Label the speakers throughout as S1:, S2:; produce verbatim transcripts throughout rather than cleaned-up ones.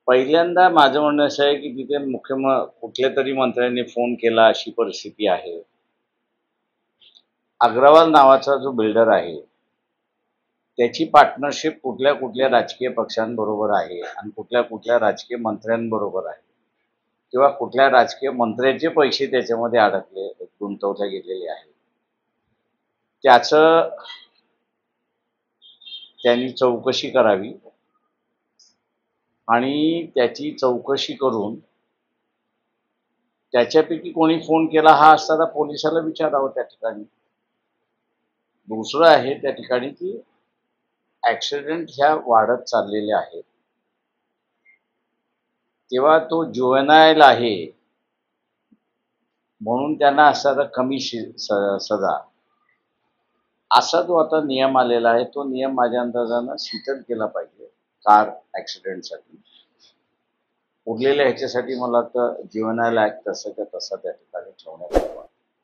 S1: पहिल्यांदा माझं म्हणणं असं आहे, की तिथे मुख्य म कुठल्यातरी मंत्र्यांनी फोन केला अशी परिस्थिती आहे. अग्रवाल नावाचा जो बिल्डर आहे, त्याची पार्टनरशिप कुठल्या-कुठल्या राजकीय पक्षांबरोबर आहे आणि कुठल्या-कुठल्या राजकीय मंत्र्यांबरोबर आहे किंवा कुठल्या राजकीय मंत्र्याचे पैसे त्याच्यामध्ये अडकले, गुंतवले गेलेले आहेत. त्याचं त्यांनी चौकशी करावी आणि त्याची चौकशी करून त्याच्यापैकी कोणी फोन केला हा असताना पोलिसाला विचारावं त्या ठिकाणी. दुसरं आहे त्या ठिकाणी की ॲक्सिडेंट ह्या वाढत चाललेल्या आहेत. तेव्हा तो जुवेनाईल आहे म्हणून त्यांना असणारा कमी शि स सजा असा जो आता नियम आलेला आहे, तो नियम माझ्या अंदाजानं शिथिल केला पाहिजे कार ॲक्सिडेंटसाठी. उरलेल्या ह्याच्यासाठी मला वाटतं जुवेनाईल ॲक्ट तसाच्या तसा त्या ठिकाणी ठेवण्यात यावा.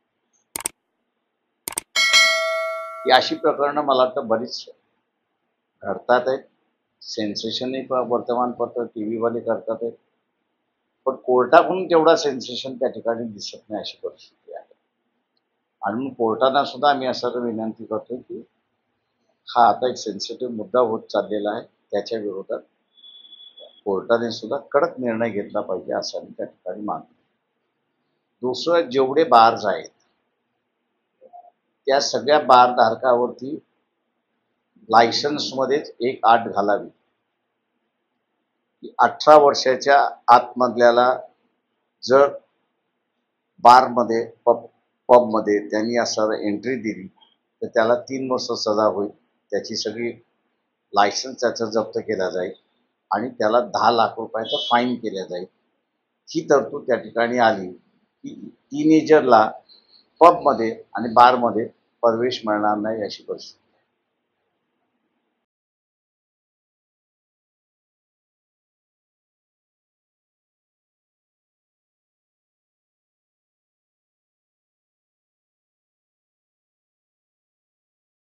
S1: ही अशी प्रकरणं मला वाटतं बरीच घडतात आहेत. सेन्सेशनही वर्तमानपत्र, टी व्हीवाले करतात आहेत. पण कोर्टाकडून तेवढा सेन्सेशन त्या ठिकाणी दिसत नाही अशी परिस्थिती आहे. आणि म्हणून कोर्टांना सुद्धा आम्ही असं विनंती करतो की हा आता एक सेन्सिटिव्ह मुद्दा होत चाललेला आहे. त्याच्या विरोधात कोर्टाने सुद्धा कडक निर्णय घेतला पाहिजे असं आम्ही त्या ठिकाणी मानतो. दुसरं जेवढे बार्स आहेत त्या सगळ्या बारधारकावरती लायसन्समध्येच एक अट घालावी की अठरा वर्षाच्या आतमधल्याला जर बारमध्ये पब पबमध्ये त्यांनी असं एंट्री दिली तर त्याला तीन वर्ष सजा होईल. त्याची सगळी लायसन्स त्याचं जप्त केला जाईल आणि त्याला दहा लाख रुपयाचा फाईन केला जाईल. ही तरतूद त्या ठिकाणी आली की टीनेजरला पबमध्ये आणि बारमध्ये प्रवेश मिळणार नाही अशी परिस्थिती.